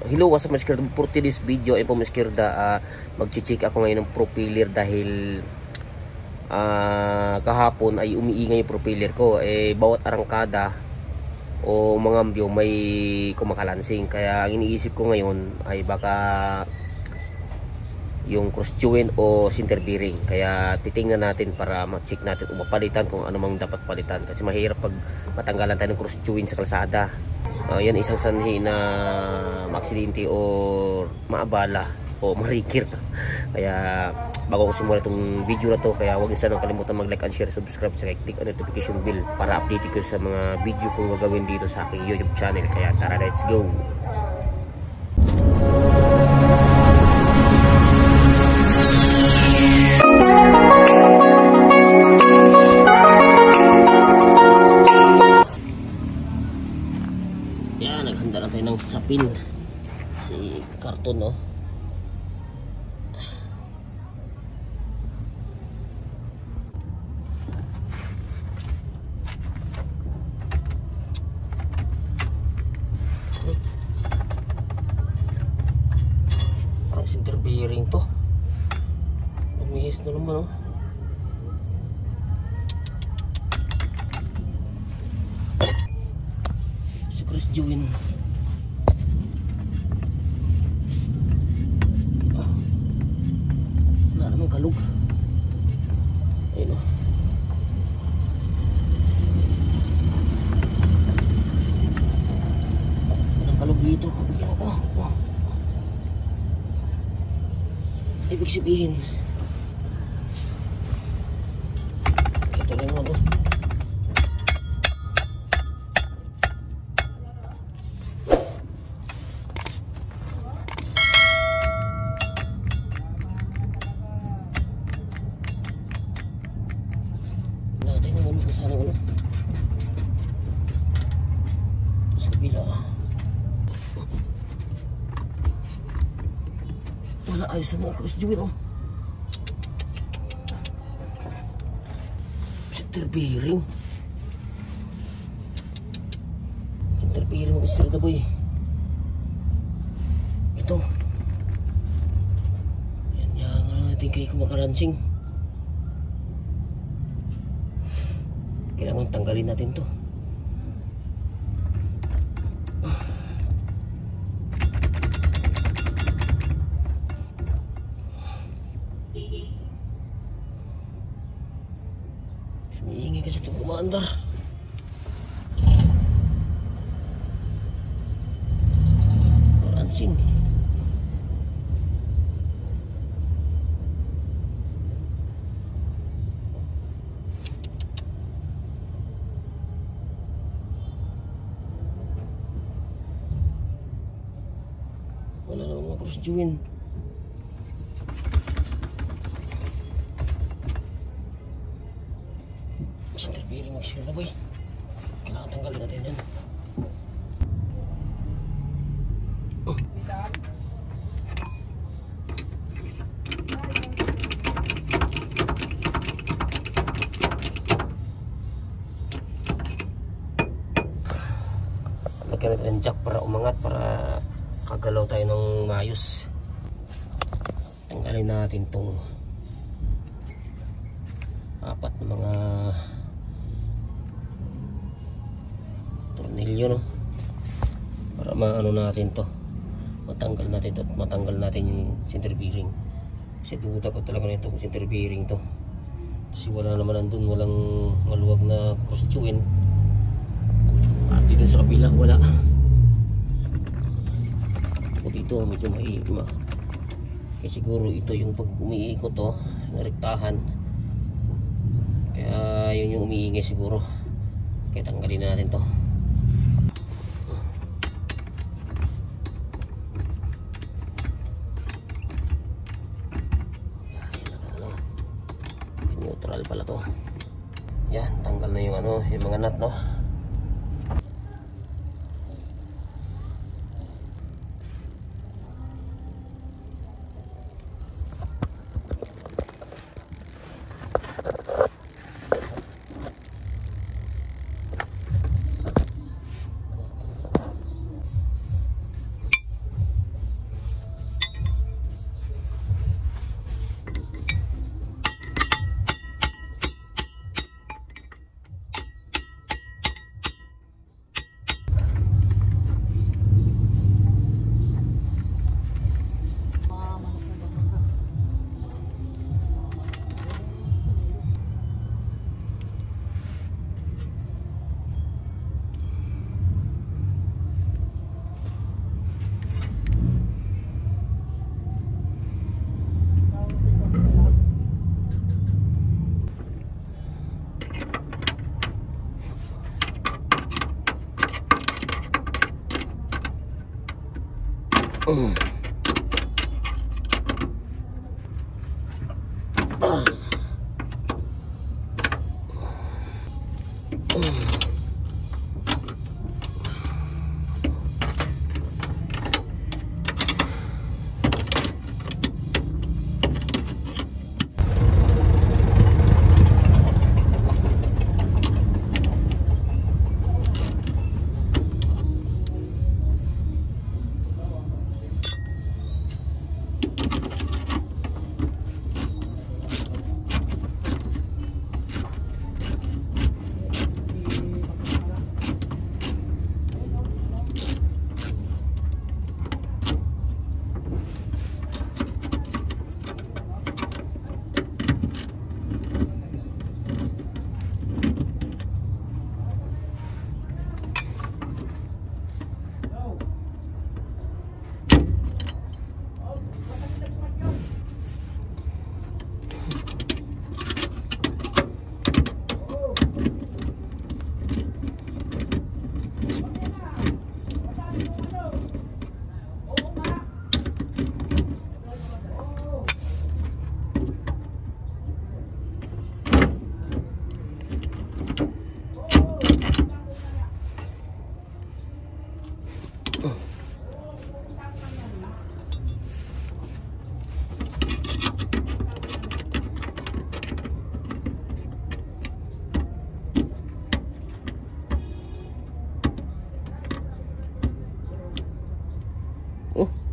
Hello, what's up mga skirda? For today's video ay po mga skirda, mag-check ako ngayon ng propeller dahil kahapon ay umiingay yung propeller ko. Bawat arangkada o mga ambyo may kumakalansing. Kaya ang iniisip ko ngayon ay baka yung cross tune o center bearing. Kaya titingnan natin para ma-check natin o mapalitan kung ano mang dapat palitan. Kasi mahirap pag matanggalan tayo ng cross tune sa kalsada. Yan isang sanhi na maaksidente o maabala o marikir. Kaya bago ko simula itong video na to, kaya huwag niyo sanang kalimutan mag-like and share, subscribe, sa click on notification bell para update ko sa mga video kong gagawin dito sa aking YouTube channel. Kaya tara, let's go! Yan, naghanda na tayo ng sapin si karton, no? Parang center bearing to. Umihis na naman, no? Si Chris Jewin. Wala namang kalug. Ayun, no? Walang kalug dito. Ibig sabihin ito lang, ano? Natin naman kung saan, ano? Sa kabila. Wala, ayos na mga cross jewel, oh. Center bearing. Center bearing mga strada, boy. Ito. Yan nga natin kayo kumakalansing. Kailangan tanggalin natin to. Sumiingay kasi itong kumandar. Kalansing. Wala naman mga cross jewin. Center bearing mag-share na, boy. Kailangan tanggalin natin yan. Lagyan natin ang jack para umangat, para kagalaw tayo ng maayos. Tanggalin natin tong apat na mga tornilyo, no? Para maano natin to, matanggal natin to at matanggal natin yung center bearing. Kasi duda ko talaga nito kung center bearing to, kasi wala naman nandun, walang maluwag na cross joint. At dito sa kabila wala. O dito medyo maiima, kasi siguro ito yung pag umiikot to, narektahan. Kaya yun yung umiingay siguro. Kaya tanggalin na natin to. Neutral pala to. Yan, tanggal na yung ano, yung mga nut, no? Mm. Ah. Oh.